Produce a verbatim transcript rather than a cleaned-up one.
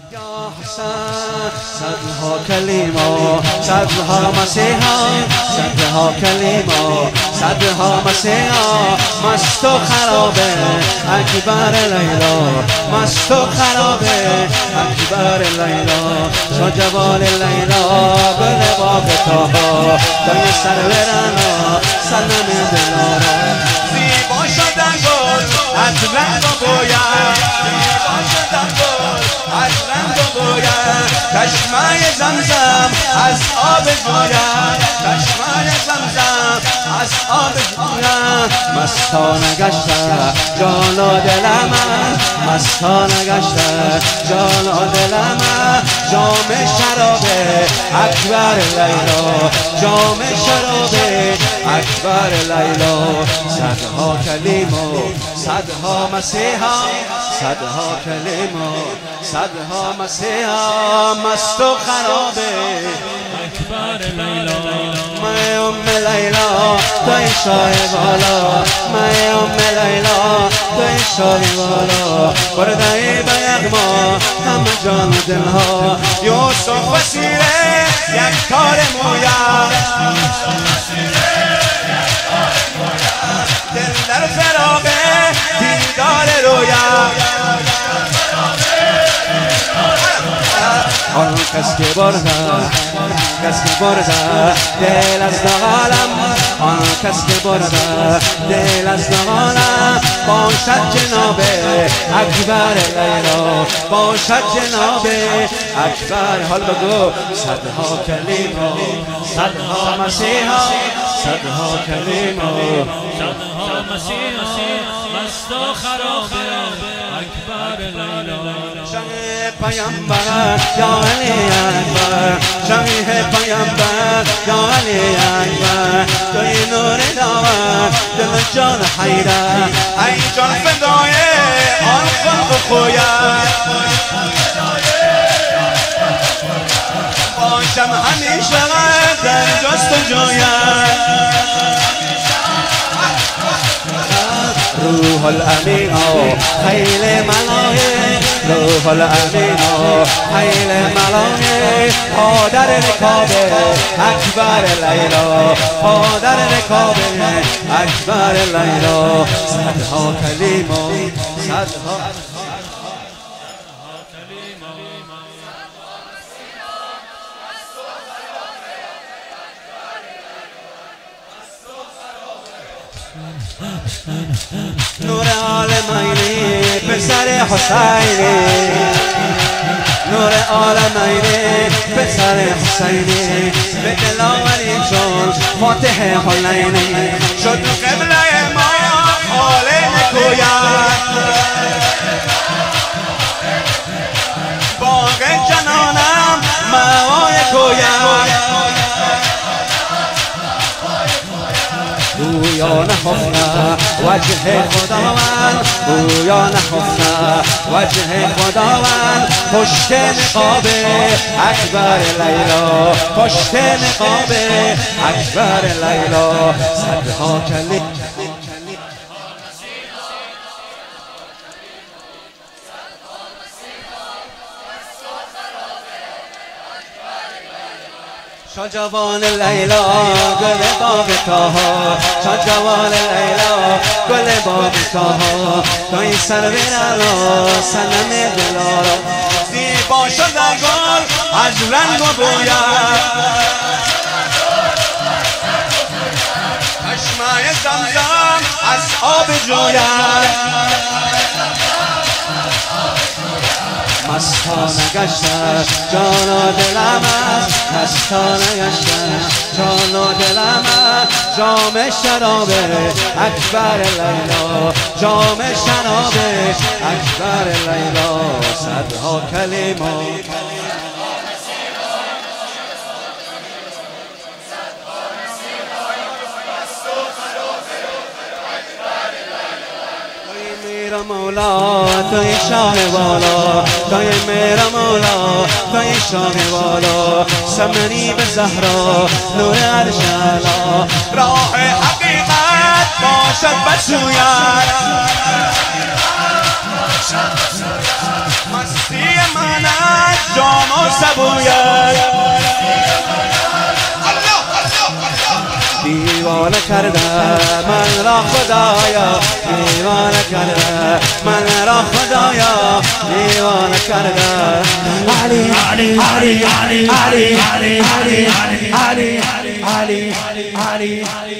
یا حسین صدها کلمه صدها مسیحا صدها کلمه صدها مسیحا مست و خرابه اکبر لیلا مست و خرابه اکبر لیلا شو جوال لیلا گل باغ تاها دای سر برنا سلم دلارا زیبا شدن گل از رنگ و بویم زیبا شدن گل از رنگ و بویم چشمه زمزم از آب جویم چشمه زمزم از آب جویم مستانه گشته جان و دل من مستانه گشته جان و دل من جام شرابه اکبر لیلا جام شرابه اکبر لیلا صدها کلمه صدها مسیحا صدها کلمه صدها مسیحا مست و خرابه اکبر لیلا میں ام لیلا توی شاه بالا میں ام لیلا توی شاه بالا برده بیغما همه جان و دلها یوسف وسیله یک تار مویا دل در فراغه دیدار رویا آن کس که برده کس که برده دل از دغالم آن کس که برده دل از دغالم باشد جناب اکبر لیلا باشد جناب اکبر حال بگو صدها کلمه صدها مسیحا صدها کلمه صدها مسیحا مست و خرابه اکبر لیلا شاه پیامبر یا علی اکبر شاه پیامبر یا علی اکبر توی نور داور دل جان حیدر ای جان فدای آن خلق خویم باشم همیشه در جستجویم روح الامین خیل ملائک روح الامین خیل ملائک پادر رکابه اکبر لیلا پادر رکابه اکبر لیلا صدها کلمه صدها نور عالمینی پسر حسینی نور عالمینی پسر حسینی به دلاوری شد فاتح حلینی شد قبله ما حال نکوید باغ جنانم موای کوید گویا نخفته وجه خداوند گویا نخفته وجه خداوند پشت نقاب اکبر لیلا پشت نقاب اکبر لیلا صدها کلمه شا جوان لیلا گل باغ تاها شا جوان لیلا گل باغ تاها توی سر برلا سنم دلارا زیبا شده گل از رنگ و بویم چشمه زمزم از آب جویم مستانه گشته جان و دلم مستانه گشته جان و دلم جام شرابه اکبر لیلا جام شرابه اکبر لیلا صدها کلمه میرا مولا توی شاه والا توی میرا مولا توی شاه والا سمنی به زهرا نور عرش اعلا راه حقیقت باشد بسویت مستی من از جام و سبویت دیوانه کرده من را خدایا دیوانه کرده من را خدایا دیوانه کرده علی علی علی علی علی علی علی علی علی علی